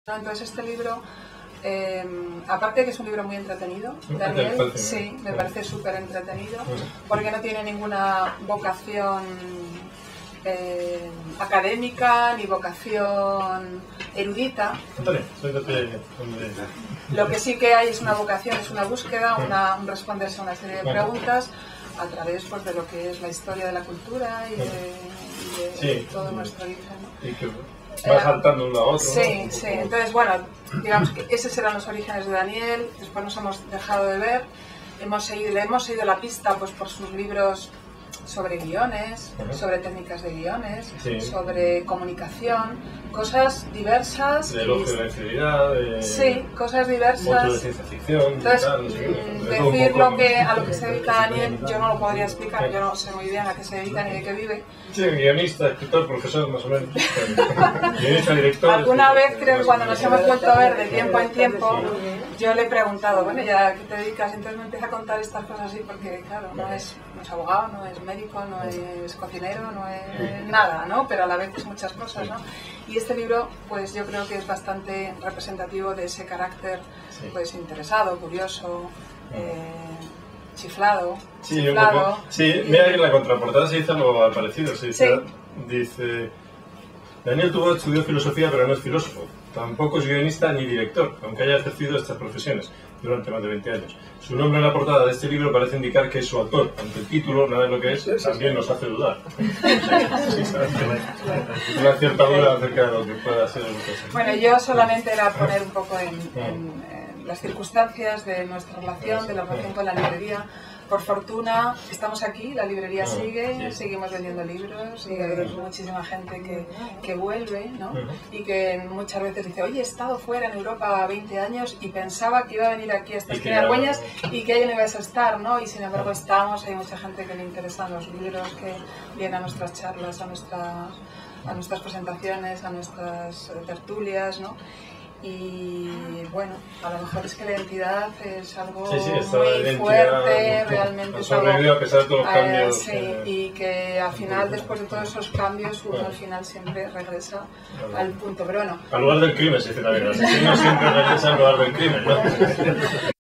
Entonces este libro, aparte de que es un libro muy entretenido, Daniel, sí, me parece súper entretenido, porque no tiene ninguna vocación académica ni vocación erudita. Lo que sí que hay es una vocación, es una búsqueda, un responderse a una serie de preguntas a través pues, de lo que es la historia de la cultura y de todo nuestro origen, ¿no? Va saltando uno a otro. Sí, ¿no? sí. Entonces, bueno, digamos que esos eran los orígenes de Daniel. Después nos hemos dejado de ver. Le hemos seguido la pista pues, por sus libros sobre guiones, sobre técnicas de guiones, sobre comunicación, cosas diversas. De elogio de la infidelidad, sí, cosas diversas. Mucho de ciencia ficción. Entonces, tal, no sé qué, decir a lo que se dedica Daniel, yo no lo podría explicar, yo no sé muy bien a qué se dedica ni de qué vive. Sí, guionista, escritor, profesor, más o menos. Guionista, director. Alguna vez creo que cuando nos hemos vuelto a ver de tiempo en tiempo, yo le he preguntado, bueno, ¿ya a qué te dedicas? Entonces me empieza a contar estas cosas así porque, claro, no es abogado, no es médico, no es cocinero, no es nada, ¿no? Pero a la vez es muchas cosas, ¿no? Y este libro, pues yo creo que es bastante representativo de ese carácter, pues interesado, curioso, chiflado. Sí, un poco. Sí, mira que en la contraportada se dice algo parecido. Dice, Daniel Tugot estudió filosofía pero no es filósofo. Tampoco es guionista ni director, aunque haya ejercido estas profesiones durante más de 20 años. Su nombre en la portada de este libro parece indicar que es su autor, aunque el título, nada de lo que es, también nos hace dudar. Una cierta duda acerca de lo que pueda ser el proceso. Bueno, yo solamente era poner un poco en las circunstancias de nuestra relación, de la relación con la librería. Por fortuna estamos aquí, la librería sigue, seguimos vendiendo libros, y hay muchísima gente que vuelve, ¿no? Y que muchas veces dice, oye, he estado fuera en Europa 20 años y pensaba que iba a venir aquí a estas Argüelles y que ahí no ibas a estar, ¿no? Y sin embargo estamos, hay mucha gente que le interesan los libros, que viene a nuestras charlas, a nuestras presentaciones, a nuestras tertulias, ¿no? Y bueno, a lo mejor es que la identidad es algo muy fuerte, realmente es algo, a pesar de todos los cambios. Y que al final, después de todos esos cambios, uno al final siempre regresa al punto, pero bueno. Al lugar del crimen, se dice también, el asesino siempre regresa al lugar del crimen, ¿no?